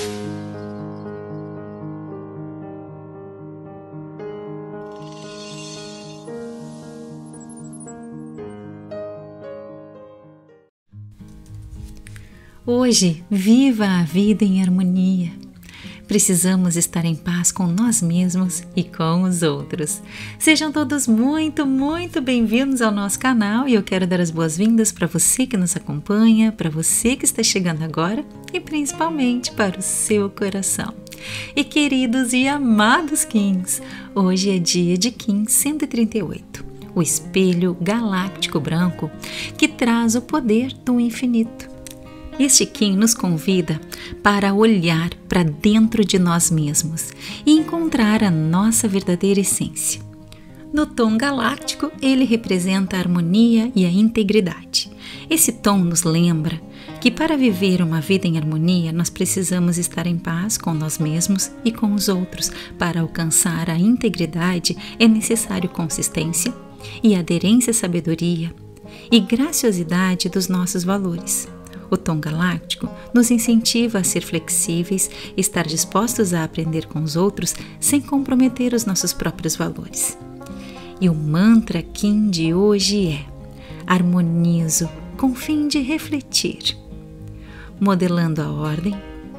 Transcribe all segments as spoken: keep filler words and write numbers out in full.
Hoje, viva a vida em harmonia. Precisamos estar em paz com nós mesmos e com os outros. Sejam todos muito, muito bem-vindos ao nosso canal e eu quero dar as boas-vindas para você que nos acompanha, para você que está chegando agora e principalmente para o seu coração. E queridos e amados Kins, hoje é dia de Kim cento e trinta e oito, o espelho galáctico branco que traz o poder do infinito. Este Kim nos convida para olhar para dentro de nós mesmos e encontrar a nossa verdadeira essência. No tom galáctico, ele representa a harmonia e a integridade. Esse tom nos lembra que para viver uma vida em harmonia, nós precisamos estar em paz com nós mesmos e com os outros. Para alcançar a integridade, é necessário consistência e aderência à sabedoria e graciosidade dos nossos valores. O tom galáctico nos incentiva a ser flexíveis, estar dispostos a aprender com os outros sem comprometer os nossos próprios valores. E o mantra Kim de hoje é: harmonizo com fim de refletir. Modelando a ordem,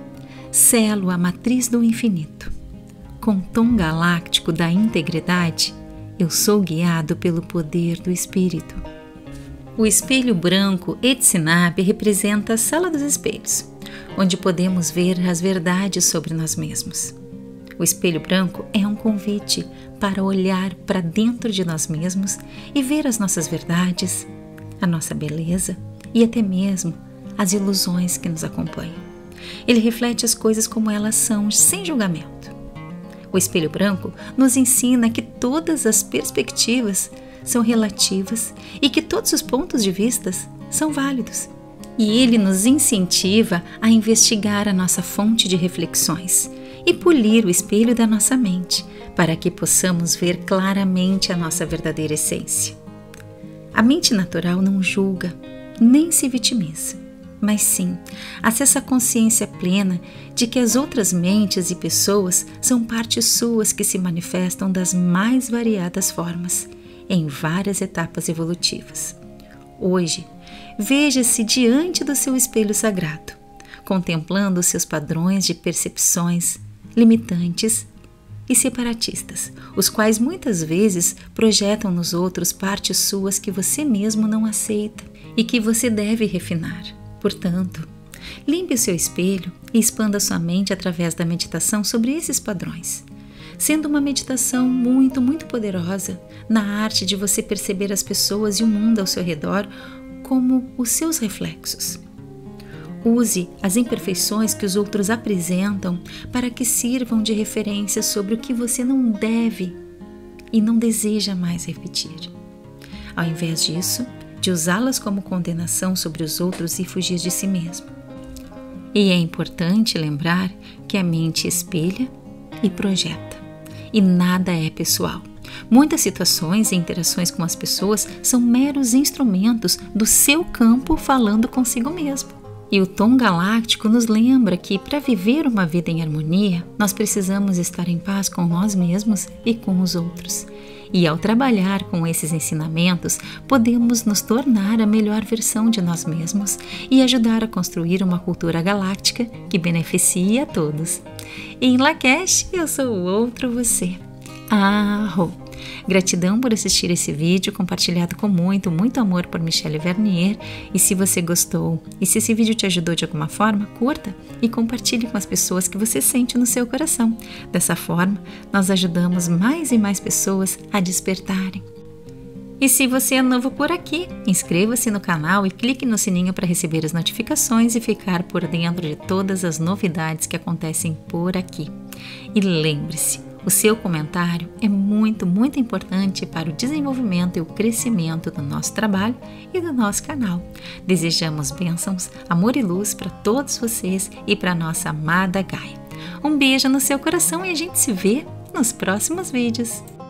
selo a matriz do infinito. Com o tom galáctico da integridade, eu sou guiado pelo poder do Espírito. O espelho branco Etsinab representa a sala dos espelhos, onde podemos ver as verdades sobre nós mesmos. O espelho branco é um convite para olhar para dentro de nós mesmos e ver as nossas verdades, a nossa beleza e até mesmo as ilusões que nos acompanham. Ele reflete as coisas como elas são, sem julgamento. O espelho branco nos ensina que todas as perspectivas são relativas e que todos os pontos de vista são válidos. E ele nos incentiva a investigar a nossa fonte de reflexões e polir o espelho da nossa mente, para que possamos ver claramente a nossa verdadeira essência. A mente natural não julga, nem se vitimiza, mas sim acessa a consciência plena de que as outras mentes e pessoas são partes suas que se manifestam das mais variadas formas, em várias etapas evolutivas. Hoje, veja-se diante do seu espelho sagrado, contemplando os seus padrões de percepções limitantes e separatistas, os quais muitas vezes projetam nos outros partes suas que você mesmo não aceita e que você deve refinar. Portanto, limpe o seu espelho e expanda sua mente através da meditação sobre esses padrões, sendo uma meditação muito, muito poderosa na arte de você perceber as pessoas e o mundo ao seu redor como os seus reflexos. Use as imperfeições que os outros apresentam para que sirvam de referência sobre o que você não deve e não deseja mais repetir. Ao invés disso, de usá-las como condenação sobre os outros e fugir de si mesmo. E é importante lembrar que a mente espelha e projeta. E nada é pessoal. Muitas situações e interações com as pessoas são meros instrumentos do seu campo falando consigo mesmo. E o tom galáctico nos lembra que, para viver uma vida em harmonia, nós precisamos estar em paz com nós mesmos e com os outros. E ao trabalhar com esses ensinamentos, podemos nos tornar a melhor versão de nós mesmos e ajudar a construir uma cultura galáctica que beneficie a todos. Em Lakesh, eu sou o outro você. Arro! Gratidão por assistir esse vídeo compartilhado com muito, muito amor por Michelle Vernier. E se você gostou e se esse vídeo te ajudou de alguma forma, curta e compartilhe com as pessoas que você sente no seu coração. Dessa forma, nós ajudamos mais e mais pessoas a despertarem. E se você é novo por aqui, inscreva-se no canal e clique no sininho para receber as notificações e ficar por dentro de todas as novidades que acontecem por aqui. E lembre-se, o seu comentário é muito, muito importante para o desenvolvimento e o crescimento do nosso trabalho e do nosso canal. Desejamos bênçãos, amor e luz para todos vocês e para a nossa amada Gaia. Um beijo no seu coração e a gente se vê nos próximos vídeos.